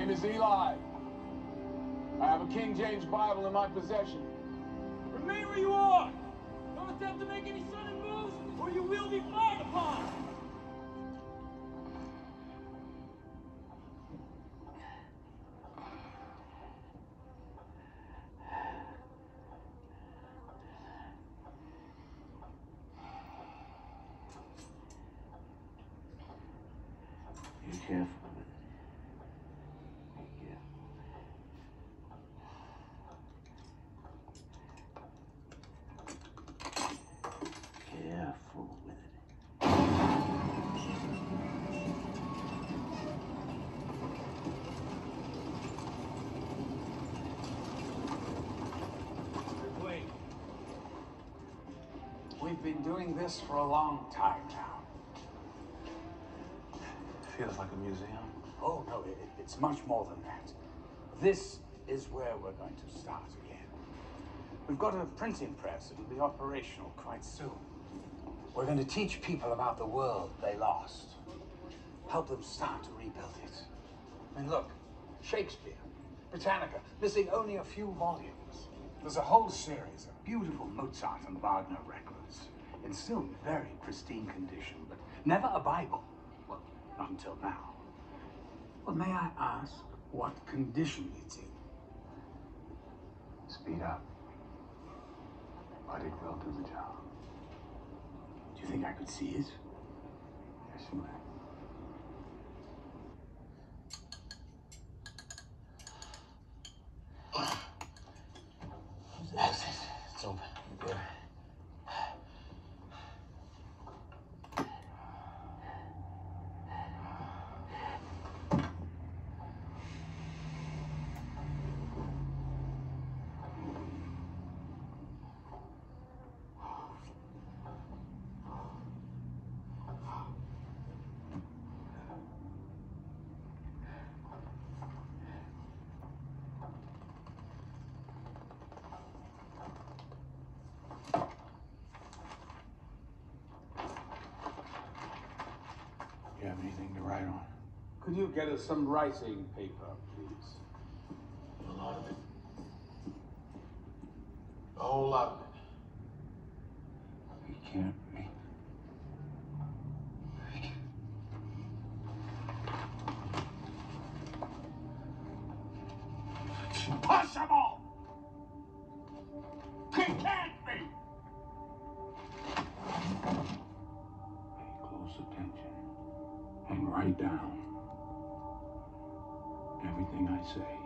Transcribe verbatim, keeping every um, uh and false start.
name is Eli. I have a King James Bible in my possession. Remain where you are! Don't attempt to make any sudden moves, or you will be fired upon! Be careful. Careful with it. Wait. We've been doing this for a long time now. Feels like a museum. Oh, no, it, it's much more than that. This is where we're going to start again. We've got a printing press. It'll be operational quite soon. We're going to teach people about the world they lost. Help them start to rebuild it. I mean, look, Shakespeare, Britannica, missing only a few volumes. There's a whole series of beautiful Mozart and Wagner records in still very pristine condition, but never a Bible. Well, not until now. Well, may I ask what condition it's in? Speed up. But it will do the job. Do you think I could see it? Yes, you may. That's it. It's open. Good. You have anything to write on? Could you get us some writing paper, please? A lot of it. A whole lot of it. You can't read. It's impossible! It can't be! Pay close attention and write down everything I say.